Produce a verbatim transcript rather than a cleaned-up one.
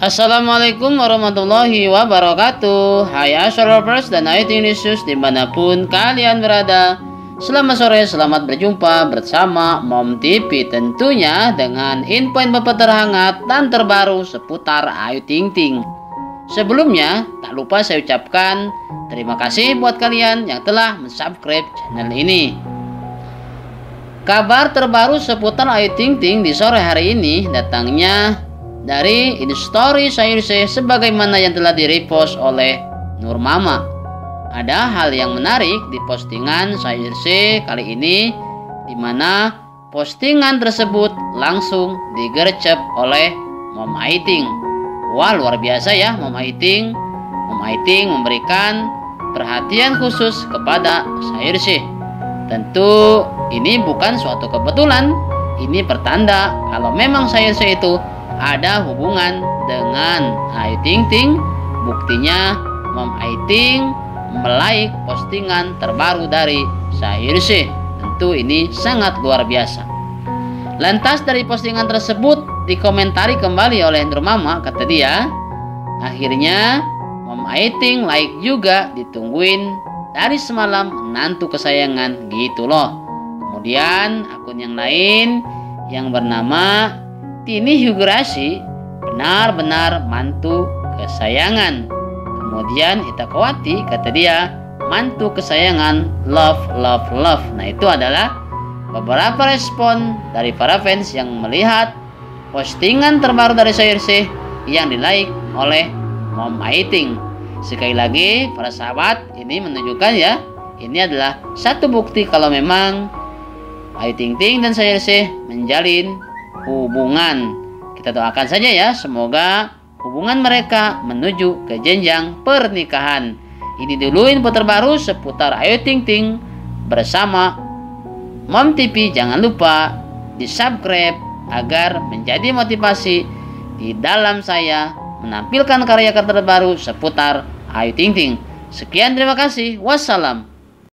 Assalamualaikum warahmatullahi wabarakatuh. Hai Astrolovers dan Ayu Ting News dimanapun kalian berada. Selamat sore, selamat berjumpa bersama Mom T V, tentunya dengan info-info terhangat dan terbaru seputar Ayu Ting Ting. Sebelumnya, tak lupa saya ucapkan terima kasih buat kalian yang telah mensubscribe channel ini. Kabar terbaru seputar Ayu Ting Ting di sore hari ini datangnya dari Instastory Sayurse sebagaimana yang telah direpost oleh Nur Mama. Ada hal yang menarik di postingan Sayurse kali ini, di mana postingan tersebut langsung digercep oleh Mom Ayu Ting. Wah, luar biasa ya Mom Ayu Ting. Mom Ayu Ting memberikan perhatian khusus kepada Sayurse. Tentu ini bukan suatu kebetulan. Ini pertanda kalau memang Sayurse itu ada hubungan dengan Ayu Ting Ting. Buktinya Mom Ayu Ting melike postingan terbaru dari Sayurse. Tentu ini sangat luar biasa. Lantas dari postingan tersebut dikomentari kembali oleh Nur Mama, kata dia, akhirnya Mom Ayu Ting like juga, ditungguin dari semalam menantu kesayangan gitu loh. Kemudian akun yang lain yang bernama Tini Hugurasi, benar-benar mantu kesayangan. Kemudian Itakawati, kata dia, mantu kesayangan, love love love. Nah, itu adalah beberapa respon dari para fans yang melihat postingan terbaru dari Sayurse yang di like oleh Mom Ayu Ting. Sekali lagi para sahabat, ini menunjukkan ya, ini adalah satu bukti kalau memang Ayu Ting Ting dan Sayurse menjalin hubungan. Kita doakan saja ya, semoga hubungan mereka menuju ke jenjang pernikahan. Ini dulu info terbaru seputar Ayu Ting Ting bersama Mom T V. Jangan lupa di subscribe agar menjadi motivasi di dalam saya menampilkan karya-karya terbaru seputar Ayu Ting Ting. Sekian, terima kasih. Wassalam.